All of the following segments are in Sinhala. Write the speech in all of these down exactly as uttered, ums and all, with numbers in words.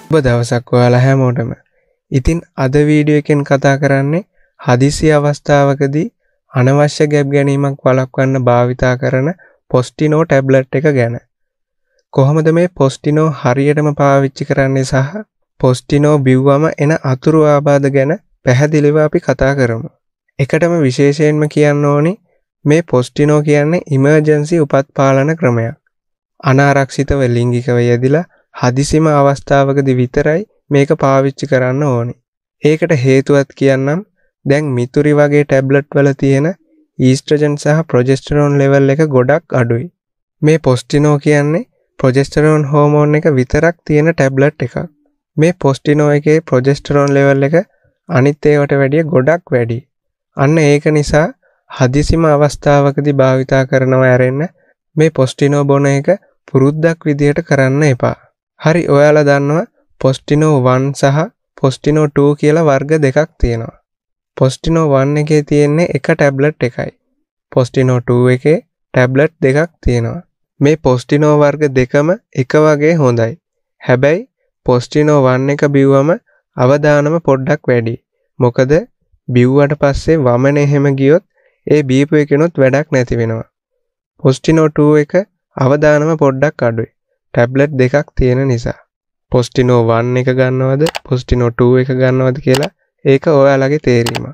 ඔබ දවසක් ඔයාලා හැමෝටම. ඉතින් අද වීඩියෝ එකෙන් කතා කරන්නේ හදිසි අවස්ථාවකදී අනවශ්‍ය ගැප් ගැනීමක් වළක්වන්න භාවිතා කරන පොස්ටිනෝ ටැබ්ලට් එක ගැන. කොහොමද මේ පොස්ටිනෝ හරියටම පාවිච්චි කරන්නේ සහ පොස්ටිනෝ බිව්වම එන අතුරු ආබාධ ගැන පැහැදිලිව අපි කතා කරමු. එකටම විශේෂයෙන්ම කියන්න ඕනි මේ පොස්ටිනෝ කියන්නේ ඉමර්ජන්සි උපත් පාලන ක්‍රමයක්. අනාරක්ෂිතව ලිංගිකව යෙදිලා හදිසිම අවස්ථාවකදී විතරයි මේක පාවිච්චි කරන්න ඕනි. ඒකට හේතුවත් කියන්නම් දැන් මිතුරි වගේ ටැබ්ලට් වල තියෙන ඊස්ට්‍රජන් සහ ප්‍රොජෙස්ටරෝන් ලෙවල් එක ගොඩක් අඩුයි. මේ පොස්ටිනෝ කියන්නේ ප්‍රොජෙස්ටරෝන් හෝමෝන් එක විතරක් තියෙන ටැබ්ලට් එකක්. මේ පොස්ටිනෝ එකේ ප්‍රොජෙස්ටරෝන් ලෙවල් එක අනිත් ඒවාට වැඩිය ගොඩක් වැඩි. අන්න ඒක නිසා හදිසිම අවස්ථාවකදී භාවිතා කරනවා ඇරෙන්න මේ පොස්ටිනෝ බොන එක පුරුද්දක් විදියට කරන්න එපා. හරි ඔයාලා දන්නවා පොස්ටිනෝ වන් සහ පොස්ටිනෝ ටූ කියලා වර්ග දෙකක් තියෙනවා. පොස්ටිනෝ වන් එකේ තියෙන්නේ එක ටැබ්ලට් එකයි. පොස්ටිනෝ ටූ එකේ ටැබ්ලට් දෙකක් තියෙනවා. මේ පොස්ටිනෝ වර්ග දෙකම එක වගේ හොඳයි. හැබැයි පොස්ටිනෝ වන් එක බිව්වම අවදානම පොඩ්ඩක් වැඩි. මොකද බිව්වට පස්සේ වමනේ හැම ගියොත් ඒ බීපු එකනොත් වැඩක් නැති වෙනවා. පොස්ටිනෝ ටූ එක අවදානම පොඩ්ඩක් අඩුයි. ටැබ්ලට් දෙකක් තියෙන නිසා. පොස්ටිනෝ වන් එක ගන්නවද පොස්ටිනෝ ටූ එක ගන්නවද කියලා ඒක ඔයාලගේ තේරීමක්.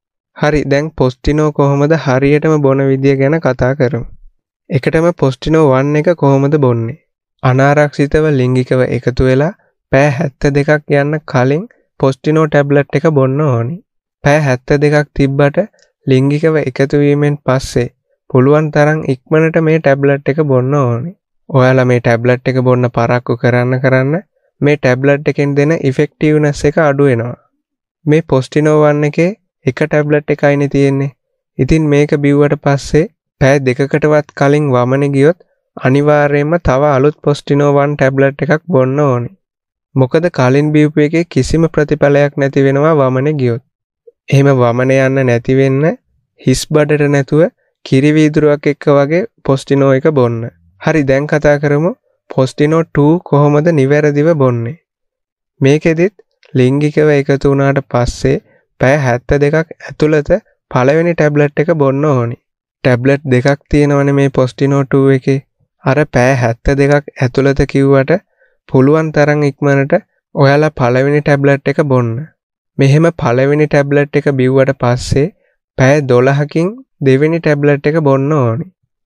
හරි දැන් පොස්ටිනෝ කොහොමද හරියටම බොන විදිය ගැන කතා කරමු. එකටම පොස්ටිනෝ වන් එක කොහොමද බොන්නේ? අනාරක්ෂිතව ලිංගිකව එකතු වෙලා පැය හැත්තෑ දෙකක් යන්න කලින් පොස්ටිනෝ ටැබ්ලට් එක බොන්න ඕනි. පැය හැත්තෑ දෙකක් තිබ්බට ලිංගිකව එකතු වීමෙන් පස්සේ පුළුවන් තරම් ඉක්මනට මේ ටැබ්ලට් එක බොන්න ඕනි. ඔයාලා මේ ටැබ්ලට් එක බොන්න පරක්කු කරන්න කරන්න මේ ටැබ්ලට් එකෙන් දෙන ඉෆෙක්ටිව්නස් එක අඩු වෙනවා. මේ පොස්ටිනෝ වන් එකේ එක ටැබ්ලට් එකයිනේ තියෙන්නේ. ඉතින් මේක බිව්වට පස්සේ පැය දෙකකටවත් කලින් වමනේ ගියොත් අනිවාර්යයෙන්ම තව අලුත් පොස්ටිනෝ වන් ටැබ්ලට් එකක් බොන්න ඕනි. මොකද කලින් බිව්පු එකේ කිසිම ප්‍රතිඵලයක් නැති වෙනවා වමනේ ගියොත්. එහෙම වමනේ යන්න නැති වෙන්න හිස් බඩට නැතුව කිරි වීදුරුවක් එක්ක වගේ පොස්ටිනෝ එක බොන්න. හරි දැන් කතා කරමු පොස්ටිනෝ ටූ කොහොමද නිවැරදිව බොන්නේ. මේකෙදිත් ලිංගිකව එකතු වුණාට පස්සේ පැය හැත්තෑ දෙකක් ඇතුළත පළවෙනි ටැබ්ලට් එක බොන්න ඕනි. ටැබ්ලට් දෙකක් තියෙනවනේ මේ පොස්ටිනෝ ටූ එකේ. අර පැය හැත්තෑ දෙකක් ඇතුළත කිව්වට පුළුවන් තරම් ඉක්මනට ඔයාලා පළවෙනි ටැබ්ලට් එක බොන්න. මෙහෙම පළවෙනි ටැබ්ලට් එක බිව්වට පස්සේ පැය දොළහකින් දෙවෙනි ටැබ්ලට් එක බොන්න ඕනි.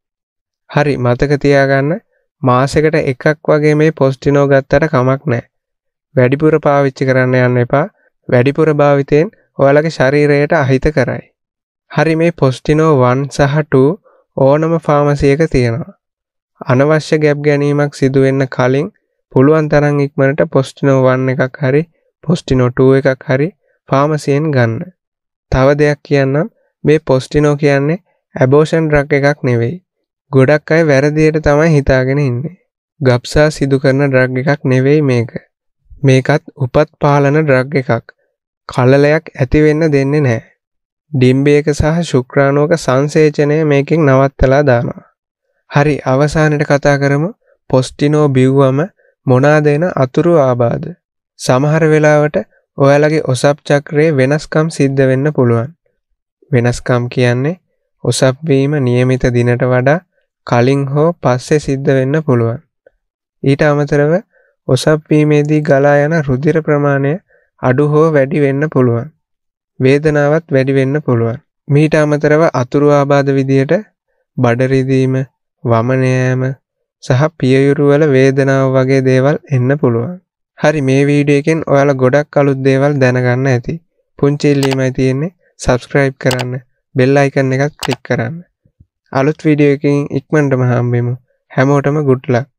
හරි මතක තියාගන්න මාසෙකට එකක් වගේ මේ පොස්ටිනෝ ගත්තට කමක් නැහැ. වැඩිපුර පාවිච්චි කරන්න යන්න එපා. වැඩිපුර භාවිතයෙන් ඔයාලගේ ශරීරයට අහිත කරයි. හරි මේ පොස්ටිනෝ වන් සහ ටූ ඕනම ෆාමසි එක තියෙනවා. අනවශ්‍ය ගැප් ගැනීමක් සිදු වෙන්න කලින් පුළුවන් තරම් ඉක්මනට පොස්ටිනෝ වන් එකක් හරි පොස්ටිනෝ ටූ එකක් හරි ෆාමසියෙන් ගන්න. තව දෙයක් කියන්නම් මේ පොස්ටිනෝ කියන්නේ ඇබෝෂන් ඩ්‍රග් එකක් නෙවෙයි. ගොඩක් අය වැරදියට තමයි හිතාගෙන ඉන්නේ. ගබ්සා සිදු කරන ඩ්‍රග් එකක් නෙවෙයි මේක. මේකත් උපත් පාලන ඩ්‍රග් එකක්. කලලයක් ඇති වෙන්න දෙන්නේ නැහැ. ඩිම්බයක සහ ශුක්‍රාණුවක සංසේචනය මේකෙන් නවත්තලා දානවා. හරි අවසානයේ කතා කරමු පොස්ටිනෝ බිව්වම මොනවාද එන අතුරු ආබාධ. සමහර වෙලාවට ඔයාලගේ ඔසප් චක්‍රයේ වෙනස්කම් සිද්ධ වෙන්න පුළුවන්. වෙනස්කම් කියන්නේ ඔසප් වීම નિયમિત දිනට වඩා කලින් හෝ පස්සේ සිද්ධ වෙන්න පුළුවන්. ඊට අමතරව ඔසප් වීමේදී ගලා යන රුධිර ප්‍රමාණය අඩු හෝ වැඩි වෙන්න පුළුවන්. වේදනාවත් වැඩි වෙන්න පුළුවන්. මීට අමතරව අතුරු ආබාධ විදියට බඩ රිදීම, වමන යාම සහ පියයුරු වල වේදනාව වගේ දේවල් එන්න පුළුවන්. හරි මේ වීඩියෝ එකෙන් ඔයාලා ගොඩක් අලුත් දේවල් දැනගන්න ඇති. පුංචි ඉල්ලීමයි තියෙන්නේ subscribe කරන්න. bell icon එකත් click කරන්න. අලුත් වීඩියෝ එකකින් ඉක්මනටම හම්බෙමු. හැමෝටම good luck.